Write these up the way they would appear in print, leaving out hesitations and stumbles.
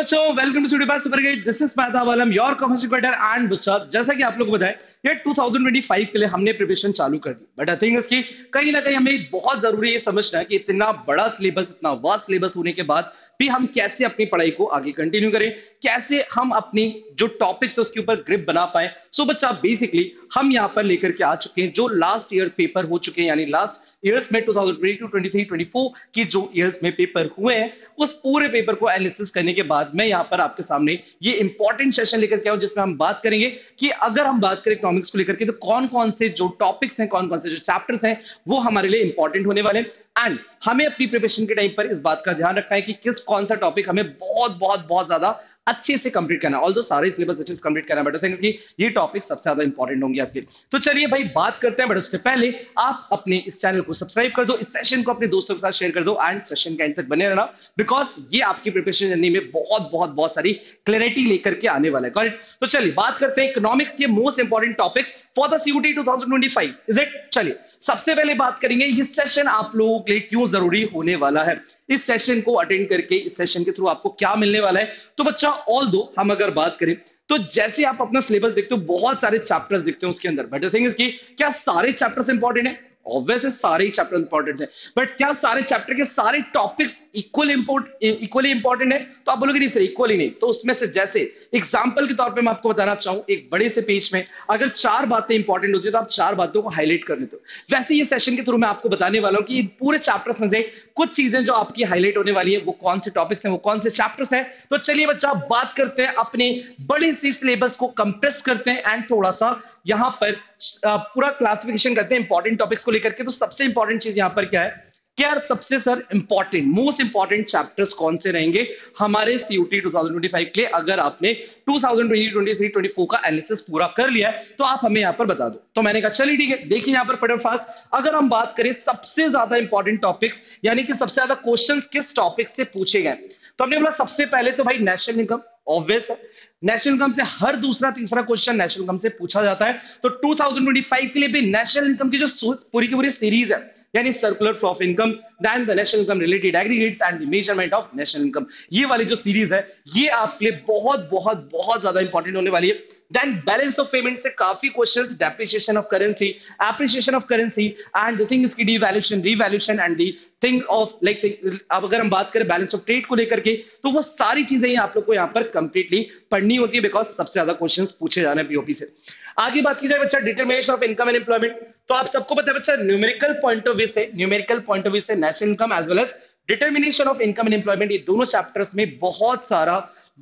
बच्चों, welcome to studio super guide. This is Mehtab Alam, your commerce cricketer and बच्चा। जैसा कि आप लोगों को बताया, ये 2025 के लिए हमने प्रिपरेशन चालू कर दी। बट आई थिंक इसकी कहीं ना कहीं हमें बहुत जरूरी ये समझना है कि इतना बड़ा सिलेबस, इतना वास्ट सिलेबस होने के बाद भी हम कैसे अपनी पढ़ाई को आगे कंटिन्यू करें, कैसे हम अपनी जो टॉपिक्स है उसके ऊपर ग्रिप बना पाए। सो बच्चा, बेसिकली हम यहाँ पर लेकर के आ चुके हैं जो लास्ट ईयर पेपर हो चुके हैं, यानी लास्ट ईयर्स में 2022, 23, 24 की जो ईयर्स में पेपर हुए हैं, उस पूरे पेपर को एनालिसिस करने के बाद मैं यहां पर आपके सामने ये इंपॉर्टेंट सेशन लेकर के आऊं जिसमें हम बात करेंगे कि अगर हम बात करें इकोनॉमिक्स को लेकर के तो कौन कौन से जो टॉपिक्स हैं, कौन कौन से जो चैप्टर्स हैं वो हमारे लिए इंपॉर्टेंट होने वाले हैं। एंड हमें अपनी प्रिपरेशन के टाइम पर इस बात का ध्यान रखना है कि किस कौन सा टॉपिक हमें बहुत बहुत बहुत ज्यादा अच्छे से कंप्लीट करना है। ऑल्दो सारे सिलेबस अच्छे से कंप्लीट करना है, बट थिंग्स की ये टॉपिक सबसे ज्यादा इंपॉर्टेंट होंगे आपके। तो चलिए भाई बात करते हैं, बट उससे पहले आप अपने इस चैनल को सब्सक्राइब कर दो, इस सेशन को अपने दोस्तों के साथ शेयर कर दो एंड सेशन के एंड तक बने रहना, बिकॉज ये आपकी प्रिपरेशन जर्नी में बहुत बहुत बहुत सारी क्लैरिटी लेकर के आने वाला है। करेक्ट? तो चलिए बात करते हैं इकोनॉमिक्स के most important topics for the CUET 2025। Is it? चलिए सबसे पहले बात करेंगे ये सेशन आप लोगों के लिए क्यों जरूरी होने वाला है, इस सेशन को अटेंड करके इस सेशन के थ्रू आपको क्या मिलने वाला है। तो बच्चा, ऑल दो हम अगर बात करें तो जैसे आप अपना सिलेबस देखते हो बहुत सारे चैप्टर्स दिखते हैं उसके अंदर, बट द थिंग इज कि क्या सारे चैप्टर्स इंपॉर्टेंट है? ऑब्वियसली सारे ही चैप्टर इंपॉर्टेंट है, बट क्या सारे चैप्टर के सारे टॉपिक्स इक्वली इंपॉर्टेंट है? तो आप बोलोगे नहीं सर, इक्वली नहीं। तो उसमें से जैसे एग्जांपल के तौर पे मैं आपको बताना चाहूं, एक बड़े से पेज में अगर चार बातें इंपॉर्टेंट होती है तो आप चार बातों को हाईलाइट कर लेते हो। वैसे ये सेशन के थ्रू मैं आपको बताने वाला हूं कि पूरे चैप्टर्स में से कुछ चीजें जो आपकी हाईलाइट होने वाली है वो कौन से टॉपिक्स हैं, वो कौन से चैप्टर्स हैं। तो चलिए बच्चा बात करते हैं, अपने बड़ी सी सिलेबस को कंप्रेस करते हैं एंड थोड़ा सा यहां पर पूरा क्लासिफिकेशन करते हैं इंपॉर्टेंट टॉपिक्स को लेकर के। तो सबसे इंपॉर्टेंट चीज यहां पर क्या है, क्या सबसे sir important most important chapters कौन से रहेंगे हमारे सीयूटी 2025 के लिए? अगर आपने 2020, 23, 24 का एनालिसिस पूरा कर लिया है तो आप हमें यहां पर बता दो। तो मैंने कहा चलिए ठीक है, देखिए यहां पर फटाफट फास्ट अगर हम बात करें सबसे ज्यादा इंपॉर्टेंट टॉपिक्स, यानी कि सबसे ज्यादा क्वेश्चंस किस टॉपिक से पूछे गए, तो हमने बोला सबसे पहले तो भाई नेशनल इनकम। ऑब्वियस है, नेशनल इनकम से हर दूसरा तीसरा क्वेश्चन नेशनल इनकम से पूछा जाता है। तो 2025 के लिए भी नेशनल इनकम की जो पूरी की पूरी सीरीज है, यानी circular flow of income, then the national income related aggregates and the measurement of national income, ये वाली जो सीरीज है ये आपके लिए बहुत बहुत बहुत ज्यादा इंपॉर्टेंट होने वाली है। देन बैलेंस ऑफ पेमेंट से काफी questions, depreciation of currency, appreciation of currency and the thing is की devaluation, revaluation and the thing of like, अब अगर हम बात करें बैलेंस ऑफ ट्रेड को लेकर के तो वो सारी चीजें ही आप लोग को यहाँ पर कंप्लीटली पढ़नी होती है, बिकॉज सबसे ज्यादा क्वेश्चंस पूछे जाने पीओपी से। आगे बात की जाए बच्चा determination of income and employment, तो आप सबको पता है बच्चा न्यूमेरिकल पॉइंट ऑफ व्यू से national income as well as determination of income and employment, ये दोनों चैप्टर्स में बहुत सारा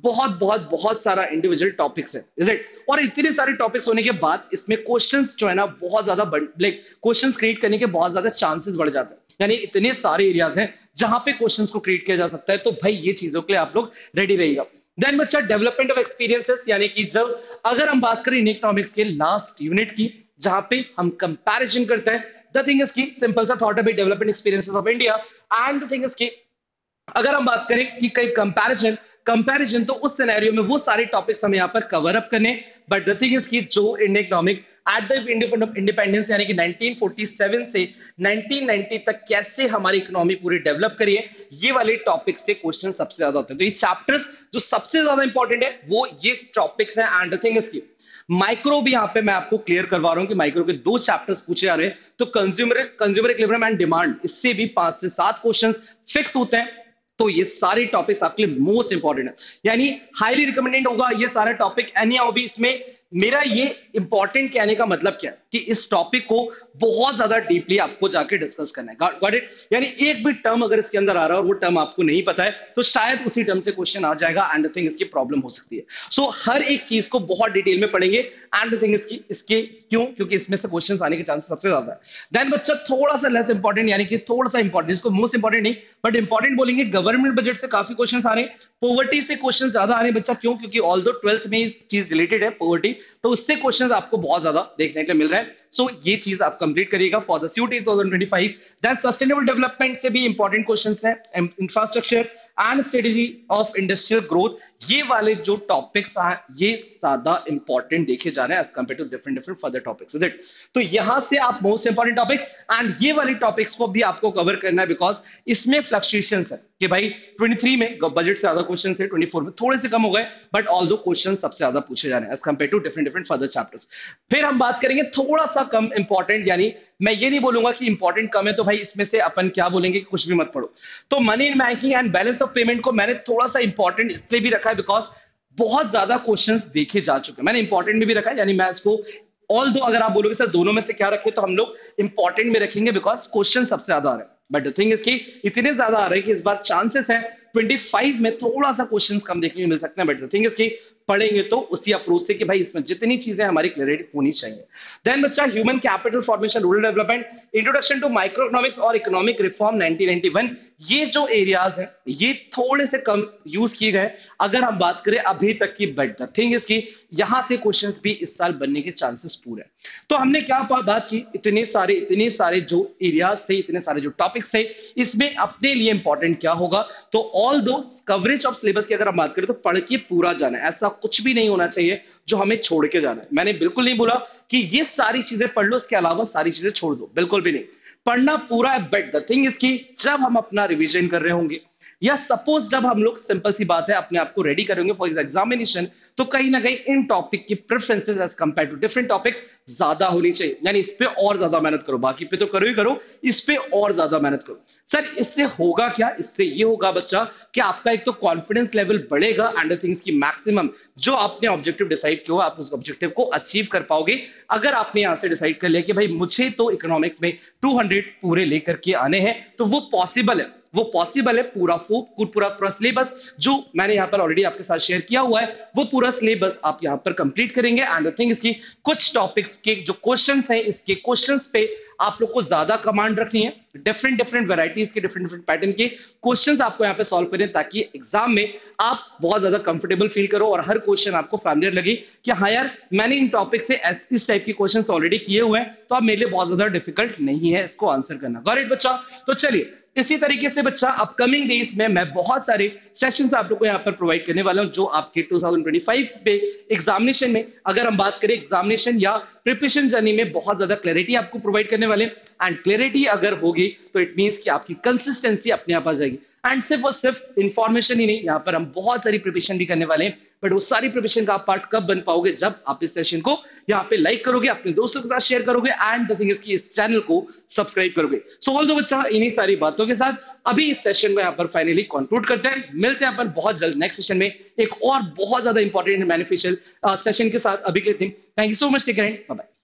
बहुत सारा इंडिविजुअल टॉपिक्स है, इज इट? और इतने सारे टॉपिक्स होने के बाद इसमें क्वेश्चंस जो है ना बहुत ज्यादा लाइक क्वेश्चंस क्रिएट करने के बहुत ज्यादा चांसेस बढ़ जाते हैं, यानी इतने सारे एरियाज हैं जहां पे क्वेश्चंस को क्रिएट किया जा सकता है। तो भाई ये चीजों के लिए आप लोग रेडी रहिएगा। देन बच्चा डेवलपमेंट ऑफ एक्सपीरियंसेस, यानी कि जब अगर हम बात करें इकोनॉमिक्स के लास्ट यूनिट की जहां पे हम कंपैरिजन करते हैं, द थिंग इज की सिंपल सा thought about development experiences of India and the thing is की अगर हम बात करें कि कई कंपैरिजन कंपैरिजन तो उस सिनेरियो में वो सारे टॉपिक्स हम यहां पर कवर अप करने। बट द थिंग इज कि जो Indian economic at the independence यानी कि 1947 से 1990 तक कैसे हमारी इकोनॉमी पूरी डेवलप करी है, ये वाले टॉपिक से क्वेश्चन सबसे ज्यादा होते हैं। तो ये चैप्टर्स जो सबसे ज्यादा इंपॉर्टेंट है वो ये टॉपिक्स हैं। एंड द थिंग इज की माइक्रो भी यहां पे मैं आपको क्लियर करवा रहा हूं कि माइक्रो के दो चैप्टर्स पूछे जा रहे हैं। तो कंज्यूमर इक्विलिब्रियम एंड डिमांड, इससे भी 5 से 7 क्वेश्चन फिक्स होते हैं। तो ये सारे टॉपिक्स आपके लिए मोस्ट इंपॉर्टेंट है, यानी हाईली रिकमेंडेड होगा ये सारा टॉपिक। एनी भी इसमें मेरा ये इंपॉर्टेंट कहने का मतलब क्या है कि इस टॉपिक को बहुत ज्यादा डीपली आपको जाके डिस्कस करना है। Got it? यानी एक भी टर्म अगर इसके अंदर आ रहा है और वो टर्म आपको नहीं पता है तो शायद उसी टर्म से क्वेश्चन आ जाएगा एंड द थिंग इसकी प्रॉब्लम हो सकती है। सो हर एक चीज को बहुत डिटेल में पढ़ेंगे एंड द थिंग इसकी इसके क्यों, क्योंकि इसमें से क्वेश्चन आने के चांसेस सबसे ज्यादा है। देन बच्चा थोड़ा सा लेस इंपॉर्टेंट, यानी कि थोड़ा सा इंपॉर्टेंट, इसको मोस्ट इंपॉर्टेंट नहीं बट इंपॉर्टेंट बोलेंगे, गवर्नमेंट बजट से काफी क्वेश्चन आ रहे हैं, पॉवर्टी से क्वेश्चन ज्यादा आ रहे हैं बच्चा। क्यों? क्योंकि ऑल्दो 12th में इस चीज रिलेटेड है पॉवर्टी, तो उससे क्वेश्चंस आपको बहुत ज्यादा देखने के लिए मिल रहा है। सो ये चीज आप कंप्लीट करिएगा for the CUET 2025। Then sustainable development से भी इंपॉर्टेंट क्वेश्चंस हैं, infrastructure and strategy of industrial growth, ये वाले जो टॉपिक्स हैं ये ज्यादा इंपॉर्टेंट देखे जा रहे हैं as compared to different different further topics. Is it? तो यहां से आप मोस्ट इंपॉर्टेंट टॉपिक्स एंड ये वाले टॉपिक्स को भी आपको कवर करना है, बिकॉज इसमें फ्लक्चुएशंस है कि भाई 23 में बजट से ज्यादा क्वेश्चन थे, 24 में थोड़े से कम हो गए, बट ऑल दो क्वेश्चन सबसे ज्यादा पूछे जा रहे हैं as compared to different different further chapters. फिर हम बात करेंगे थोड़ा सा कम इंपॉर्टेंट, यानी मैं ये नहीं बोलूंगा कि इंपॉर्टेंट कम है तो भाई इसमें से अपन क्या बोलेंगे कि कुछ भी मत पढ़ो। तो money in banking and balance of payment को मैंने थोड़ा सा इंपॉर्टेंट इसलिए भी रखा है बिकॉज बहुत ज्यादा क्वेश्चंस देखे जा चुके हैं, मैंने इंपॉर्टेंट में भी रखा है, यानी मैं इसको ऑल दो अगर आप बोलोगे सर दोनों में से क्या रखे, तो हम लोग इंपॉर्टेंट में रखेंगे बिकॉज क्वेश्चन सबसे ज्यादा आ रहे हैं। बट द थिंग इज कि इतने ज्यादा आ रहे हैं कि इस बार चांसेस है 25 में थोड़ा सा क्वेश्चंस कम देखने को मिल सकते हैं। बट द थिंग इज कि पढ़ेंगे तो उसी अप्रोच से कि भाई इसमें जितनी चीजें हमारी क्लियरिटी होनी चाहिए। देन बच्चा human capital formation, rural development, introduction to micro economics और इकोनॉमिक रिफॉर्म 1991, ये जो एरियाज हैं ये थोड़े से कम यूज किए गए अगर हम बात करें अभी तक की। बट द थिंग इज कि यहां से क्वेश्चंस भी इस साल बनने के चांसेस पूरे हैं। तो हमने क्या बात की, इतने सारे जो एरियाज थे, इतने सारे जो टॉपिक्स थे, इसमें अपने लिए इंपॉर्टेंट क्या होगा, तो ऑल दो कवरेज ऑफ सिलेबस की अगर हम बात करें तो पढ़ के पूरा जाना है, ऐसा कुछ भी नहीं होना चाहिए जो हमें छोड़ के जाना है। मैंने बिल्कुल नहीं बोला कि ये सारी चीजें पढ़ लो इसके अलावा सारी चीजें छोड़ दो, बिल्कुल भी नहीं, पढ़ना पूरा है। बट द थिंग इज कि जब हम अपना रिवीजन कर रहे होंगे या सपोज जब हम लोग सिंपल सी बात है अपने आप को रेडी करेंगे फॉर एग्जामिनेशन, तो कहीं ना कहीं इन टॉपिक की preferences as compared to different topics ज्यादा होनी चाहिए, यानी इस पे और ज्यादा मेहनत करो, बाकी पे तो करो ही करो, इस पे और ज्यादा मेहनत करो। सर इससे होगा क्या, इससे ये होगा बच्चा कि आपका एक तो कॉन्फिडेंस लेवल बढ़ेगा एंड थिंग्स की मैक्सिमम जो आपने ऑब्जेक्टिव डिसाइड किया आप उस ऑब्जेक्टिव को अचीव कर पाओगे। अगर आपने यहां से डिसाइड कर लिया कि भाई मुझे तो इकोनॉमिक्स में 200 पूरे लेकर के आने हैं, तो वो पॉसिबल है, वो पॉसिबल है। पूरा सिलेबस जो मैंने यहां पर ऑलरेडी आपके साथ शेयर किया हुआ है वो पूरा सिलेबस आप यहां पर कंप्लीट करेंगे। एंड द थिंग इसकी कुछ टॉपिक्स के जो क्वेश्चंस हैं इसके क्वेश्चंस पे आप लोग को ज्यादा कमांड रखनी है, डिफरेंट डिफरेंट वैरायटीज के डिफरेंट डिफरेंट पैटर्न के क्वेश्चंस आपको यहां पे सॉल्व करें ताकि एग्जाम में आप बहुत ज्यादा कंफर्टेबल फील करो और हर क्वेश्चन आपको फैमिलियर लगे कि हाँ यार मैंने इन टॉपिक से इस टाइप के क्वेश्चंस ऑलरेडी किए हुए हैं, तो अब मेरे लिए बहुत ज्यादा डिफिकल्ट नहीं है इसको आंसर करना। गॉट इट बच्चा? तो चलिए इसी तरीके से बच्चा अपकमिंग डेज में मैं बहुत सारे सेशंस आप लोग को यहां पर प्रोवाइड करने वाला हूं जो आपके 2025 पे एग्जामिनेशन में, अगर हम बात करें एग्जामिनेशन या प्रिपरेशन जर्नी में, बहुत ज्यादा क्लैरिटी आपको प्रोवाइड करने वाले। एंड क्लैरिटी अगर होगी तो इट मींस कि आपकी कंसिस्टेंसी अपने आप आ जाएगी। एंड सिर्फ और सिर्फ इंफॉर्मेशन ही नहीं, यहाँ पर हम बहुत सारी प्रिपरेशन भी करने वाले हैं। बट वो सारी प्रिपरेशन का आप पार्ट कब बन पाओगे, जब आप इस सेशन को यहाँ पे लाइक करोगे, अपने दोस्तों के साथ शेयर करोगे एंड द थिंग इज कि इस चैनल को सब्सक्राइब करोगे। सो ऑल दो बच्चा इन्हीं सारी बातों के साथ अभी इस सेशन को यहाँ पर फाइनली कंक्लूड करते हैं। मिलते हैं अपन बहुत जल्द नेक्स्ट सेशन में एक और बहुत ज्यादा इंपॉर्टेंट बेनिफिशियल सेशन के साथ। अभी के दिन thank you so much, take care, bye bye.